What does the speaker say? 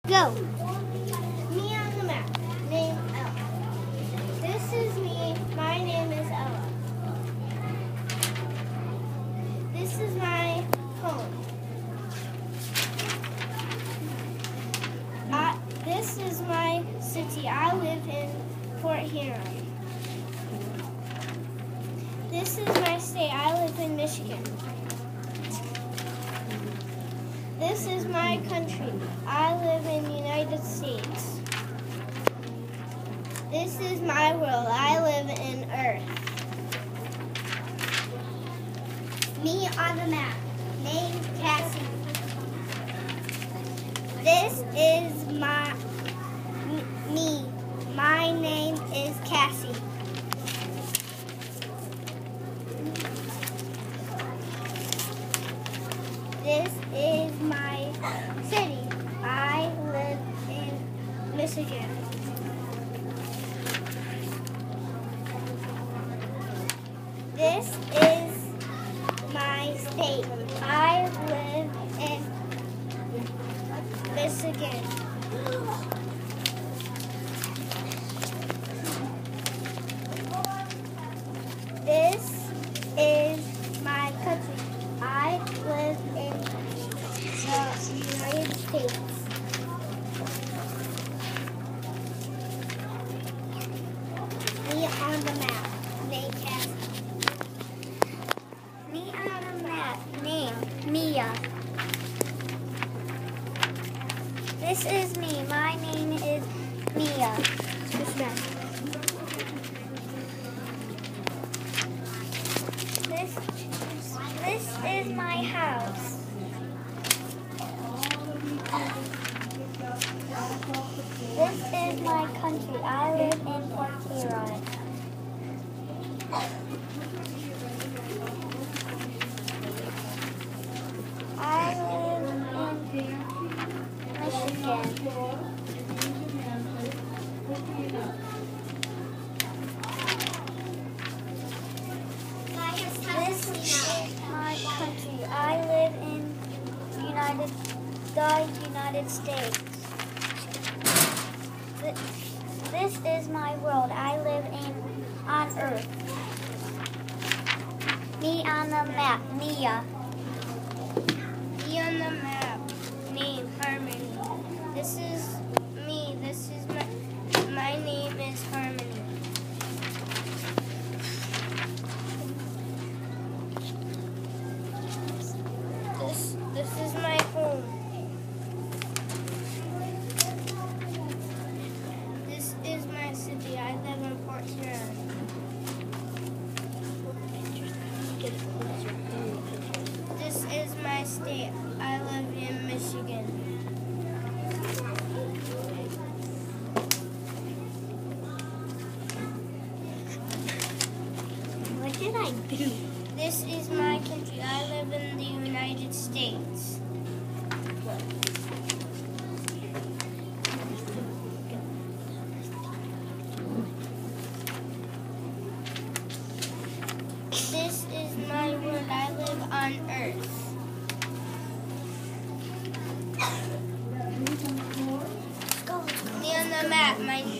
Go. Me on the map, named Ella. This is me. My name is Ella. This is my home. This is my city. I live in Fort Huron. This is my state. I live in Michigan. This is my country. I live in the United States. This is my world. I live in Earth. Me on the map, named Cassie. This is me. My name is Cassie. This is my city. I live in Michigan. This is my state. I live in Michigan. This is my country. I live in the United States. Me on the map, named Cassie. Me on the map, named Mia. This is me. My name is Mia. This is my house. This is my country. I live in Fort Huron. I live in Michigan. This is my country. I live in the United States. This is my world. I live on Earth. Me on the map, Mia. Me on the map, named Harmony. This is me. This is my name is Harmony. This is my home. This is my city. I live in Fort Huron. This is my state. I live in Michigan. What did I do? This is my country. I live in the United States. This is my world. I live on Earth. Me on the map. My